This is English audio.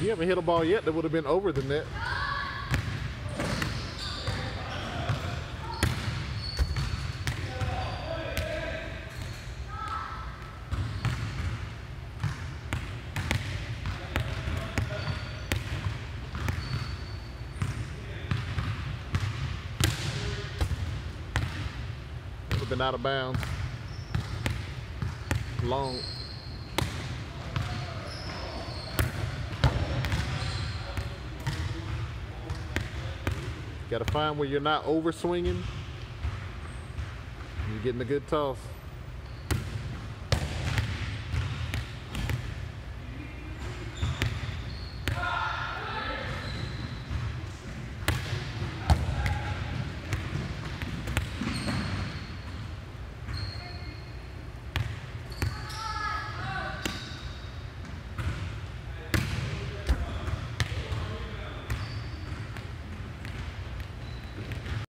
You haven't hit a ball yet that would have been over the net. Would have been out of bounds. Long. Got to find where you're not over swinging. You're getting a good toss.